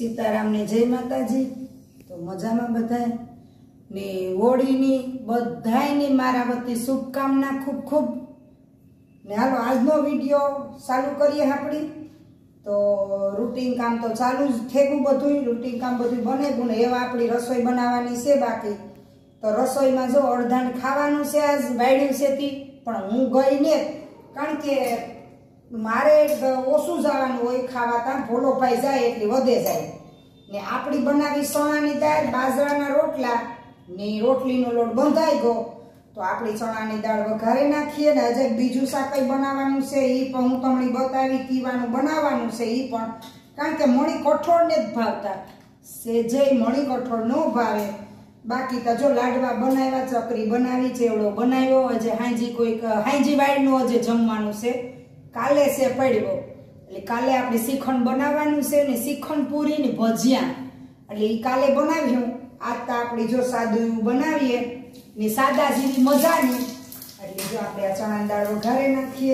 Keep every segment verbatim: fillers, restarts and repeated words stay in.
सीताराम ने जय माताजी। तो मजा में बधाए ने होळीनी बधायनी मारा वती शुभकामना खूब खूब ने हालो आजनो विडियो चालू करिए आपणी। तो रूटीन काम तो चालू ज थेगुं बधुं रूटीन काम बधुं बने गुण एवा आपणी रसोई बनाववानी छे। बाकी तो रसोई में जो अड़धान खावानुं छे आज वाड्युं छे ती पण हुं गई ने कारण के मारे ओछुं जवानुं होय खावाता भोलो भाई जाय एटली वधे जाय ने आपणी बनावी चणानी दाळ बाજરાના रोटला ने रोटलीनो लोट बंधाई गयो तो आपणी चणानी दाळ वघारी नाखीए ने हजे बीजुं शाकई बनाववानुं छे ई पण हुं तमने बतावी कीवानुं बनाववानुं छे ई पण कारण के मणी कठोळ ने ज भावता सेजे मणी कठोळ नो भावे। बाकी तो जो लाडवा बनाव्या चकरी बनावी चेवड़ो बनाव्यो हजे हांजी कोई हांजी वाडनो हजे जमवानुं छे काले से पड्यो એટલે કાલે આપણે શ્રીખંડ બનાવવાનું છે ને શ્રીખંડ પૂરી ને ભજીયા એટલે ઈ કાલે બનાવ્યું। આજ તો આપણે જો સાદું બનાવીએ ને સાદા જેવી મજા નહીં એટલે જો આપણે આ ચણાની દાળ વઘારે નાખીએ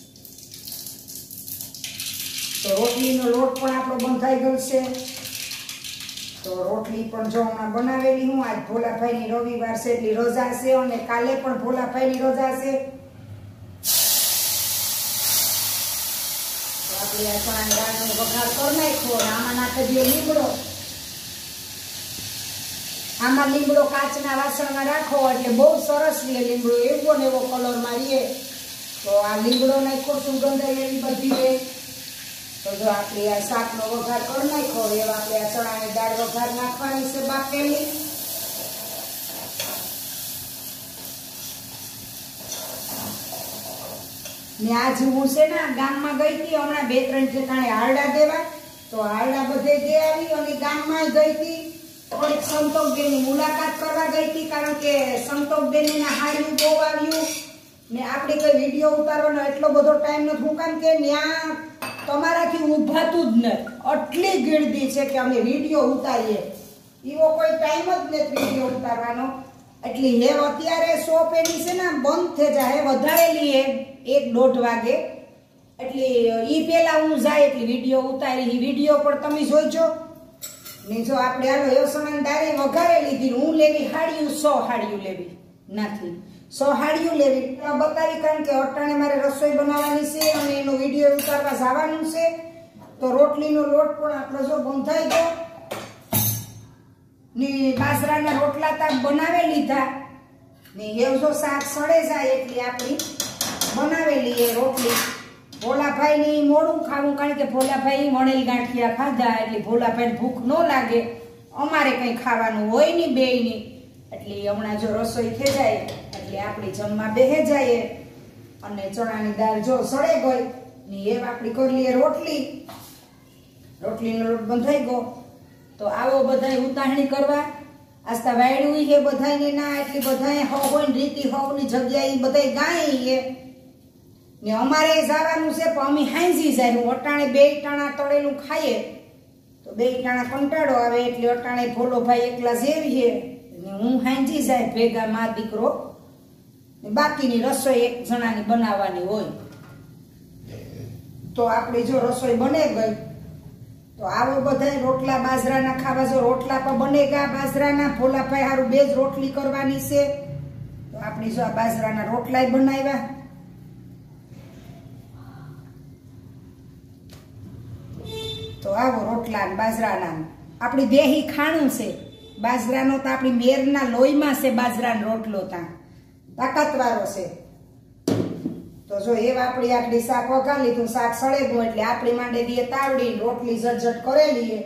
તો રોટલીનો લોટ પણ આપણો બંધાઈ ગયો છે। તો રોટલી પણ જો હમણાં બનાવેલી હું આજ ભોલાભાઈની રવિવાર છે એટલે રજા છે અને કાલે પણ ભોલાભાઈની રજા છે। चणानी दाळनो वघार कर नाख्यो आमां नाखी दीओ લીમડો। आमां લીમડो काचना वासणमां राखो એટલે બહુ સરસ રહે લીમડો એવો ને એવો કલર માં રહે। તો આ લીમડો નાખ્યો સુગંધ એવી બધી રહે। તો જો આપણે આ શાકનો વઘાર કર નાખ્યો એવા આપણે આ ચણાની દાળ વઘાર નાખવાની છે બાફેલી। ने आज हूँ से ना गाम में गई थी हमणा बे त्रण ठेकाणे हारडा देवा तो हारडा बधे दे आवी अने गाम में गई थी और एक संतोषबेन की मुलाकात करवा गई थी कारण के संतोषबेन ना हार्યું बહુ આવ્યું ने आपणे कोई विडियो उतारવાનો એટલો બધો ટાઈમ ન હું કામ કે ન્યા તમારાથી ઊભાતું જ ન આટલી ગીરદી છે કે અમે વિડિયો ઉતારીએ ઈવો કોઈ ટાઈમ જ નથી વિડિયો ઉતારવાનો એટલે હે અત્યારે શોપ એની છે ને બંધ થઈ જાય વધારેલી હે एक दोढ़ वागे એટલે ઈ પેલા હું જાય એટલે વિડિયો ઉતારી ઈ વિડિયો પર તમે જોઈજો ને જો આપણે આલો એસણાની દાળી વઘારે લીધી હું લેવી હાડિયું સો હાડિયું લેવી નથી સો હાડિયું લેવી બતાવી કારણ કે અટાણે મારે રસોઈ બનાવવાની છે અને એનો વિડિયો ઉતારવા જવાનું છે। તો રોટલીનો લોટ પણ આપણો જો બંધાઈ ગયો ને બાજરાના રોટલા તા બનાવી લીધા ને હેવ જો શાક સડે જાય એટલે આપણી बनावेली है रोटली। भोलाभाई नी मोड़ू खावू कारण के भोलाभाई वणेल गांठिया खाधा એટલે ભોલાભાઈ ભૂખ ન લાગે અમારે કઈ ખાવાનું હોય ની બેય ની એટલે હમણાં જો રસોઈ થઈ જાય એટલે આપણે જમવા બેહે જાયે અને ચણાની દાળ જો સડે ગઈ ને એ આપણી કરી લઈએ રોટલી રોટલીનો લોટ બંધાઈ ગયો। તો આવો બધાય ઉતાહણી કરવા આસ્તા વાયડું હે બધાયને ના એટલે બધાય હો હોય રીતિ હોની જગ્યાએ બધાય ગાય હે ने अमारे जवानुं छे पण अमी हांजी जाय हूँ अटाणे बे टाणा तळेलुं खाईए तो बे टाणा कंटाळो आवे एटले अटाणे भोलो भाई एकला जेवीए ने हूँ हांजी जाय भेगा मा दीकरो ने बाकीनी रसोई एक जणानी बनाववानी होय। तो आपणी जो रसोई बने गई तो आवो बधाय रोटला बाજરાના खावा जो रोटला पर बनेगा बाજરાના भोला भाई हारू बेज रोटली करवानी छे। तो आपणी जो आ बाજરાના रोटलाय बनाव्या तो आवो रोटला बाજરાના आपणी देही खाणुं छे बाજરાનો तो आपणी मेरना लोहीमां छे बाજરાનો रोटलो ता ताकतवारो छे। तो जो एवा आपणी आटली शाक वघार लीधुं शाक सळे गयुं એટલે आपणी માંડે દીએ તાવડી रोटली झटझट करेली है।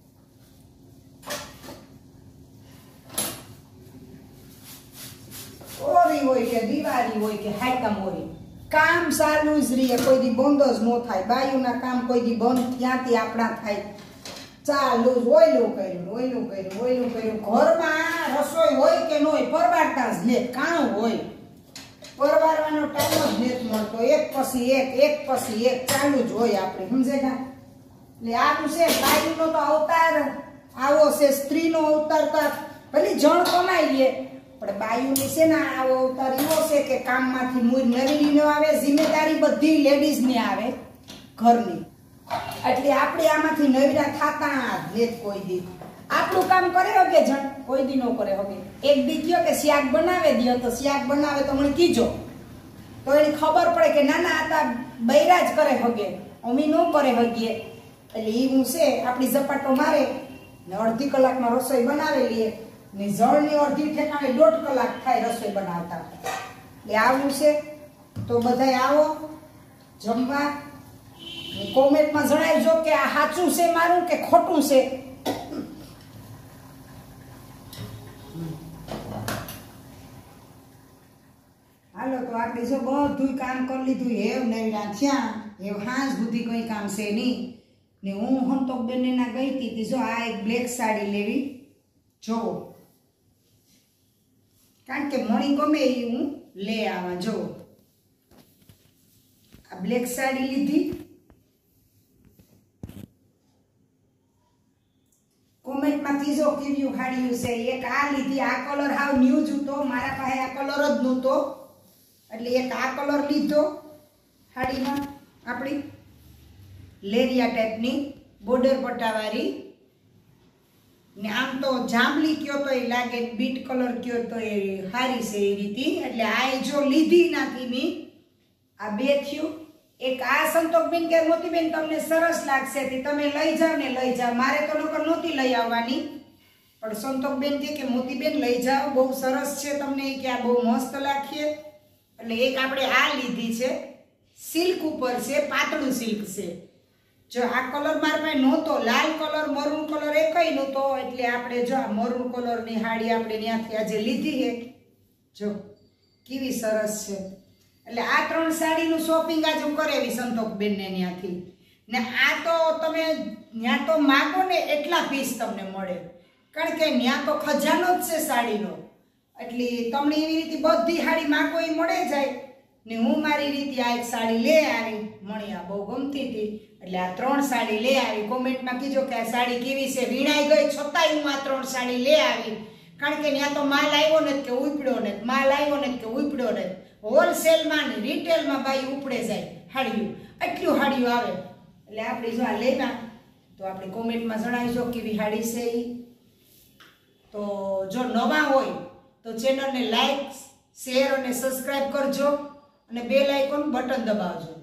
ओरी होय के दिवाळी होय के हायकाम होय काम चालू ज रहे कोई दी बंद ज नो थाय बायुना काम कोई दी बंद क्यांथी आपणा थाय चालू ज ओयલું કર્યું ઓયલું કર્યું ઓયલું કર્યું ઘરમાં રસોઈ હોય કે ન હોય પરવારતા જ લે કાણું હોય પરવારવાનો ટાઈમ જ નથી મળતો એક પછી એક એક પછી એક ચાલુ જ હોય આપણે સમજેગા। એટલે આનું છે બાયુનો તો અવતાર આવો છે સ્ત્રીનો અવતાર તો ભલે જણ કમાઈ લે પણ બાયુની છે ને આવો અવતાર એવો છે કે કામમાંથી મૂળ નવીની ન આવે જિમ્મેદારી બધી લેડીઝની આવે ઘરની એટલે આપણે આમાંથી નવરા થાતા જ ને કોઈ દી આપણું કામ કરે હગે જણ કોઈ દી નો કરે હગે એક દી કયો કે શાક બનાવે દિયો તો શાક બનાવે તો મને કીજો તો એને ખબર પડે કે ના ના આતા બૈરા જ કરે હગે અમી નો કરે હગીએ એટલે ઈ હું છે આપણી ઝપાટો મારે ને અડધી કલાકમાં રસોઈ બનાવેલી ને જળની અડધી ઠેકાણે દોઢ કલાક થાય રસોઈ બનાવતા એટલે આવું છે તો બધાય આવો જમવા કોમેન્ટમાં જણાવજો કે આ સાચું છે મારું કે ખોટું છે હાલો તો આપણે જો બધું કામ કરી લીધું હેવ નવરા થયા હેવ હાંસ સુધી કઈ કામ છે નહીં ને હું હંતોક બેને ના ગઈ હતી જો આ એક બ્લેક સાડી લેવી જો કારણ કે મણી ગમે એ હું લે આવા જો આ બ્લેક સાડી લીધી કોમેન્ટમાં કીજો કેવી હાડી છે એક આ લીધી આ કલર હાવ ન્યૂ જ હતો મારા પાસે આ કલર જ નહોતો એટલે એક આ કલર લીધો હાડીમાં આપણી લેરિયા ટાઈપની બોર્ડર પટ્ટાવાળી ને આમ તો જાંબલી કયો તો એ લાગે બીટ કલર કયો તો એ હારી છે એ રીતે એટલે આ જો લીધી નાખી મી આ બે થયું એક આ સંતોકબેન કે મોતીબેન તમને સરસ લાગશે તે તમે લઈ જાવ ને લઈ જાવ મારે તો નકર નહોતી લઈ આવવાની પણ સંતોકબેન કે કે મોતીબેન લઈ જાવ બહુ સરસ છે તમને કે આ બહુ મસ્ત લાગીએ એટલે એક આપણે આ લીધી છે સિલ્ક ઉપર છે પાતળું સિલ્ક છે જો આ કલર મારા પાસે નહોતો લાલ કલર મરૂન કલર એકય નહોતો એટલે આપણે જો આ મરૂન કલરની હાડી આપણે ત્યાંથી આજે લીધી છે જો કેવી સરસ છે એટલે આ ત્રણ સાડીનું શોપિંગ આજે હું કરેવી સંતોકબેનને ત્યાંથી ને આ તો તમે ત્યાં તો માગો ને એટલા પીસ તમને મળે કારણ કે ત્યાં તો ખજાનો જ છે સાડીનો એટલે તમને એવી રીતે બધી સાડી માગો એ મળે જાય ને હું મારી રીતે આ એક સાડી લે આવી મણી આ બહુ ગમતી હતી એટલે આ ત્રણ સાડી લે આવી કોમેન્ટમાં કીજો કે આ સાડી કેવી છે વીણાઈ ગઈ છતાંય હું આ ત્રણ સાડી લે આવી કારણ કે ત્યાં તો માલ આવ્યો ને કે ઉપડ્યો ને માલ આવ્યો ને કે ઉપડ્યો ને હોલસેલમાં ને રિટેલમાં બાઈ ઉપડે જાય હાડીયું એટલું હાડીયું આવે એટલે આપણે જો આ લેવા તો આપણે કોમેન્ટમાં જણાવજો કેવી હાડી છે એ તો જો નવા હોય તો ચેનલને લાઈક શેર અને સબસ્ક્રાઇબ કરજો અને બેલ આઇકોન બટન દબાવજો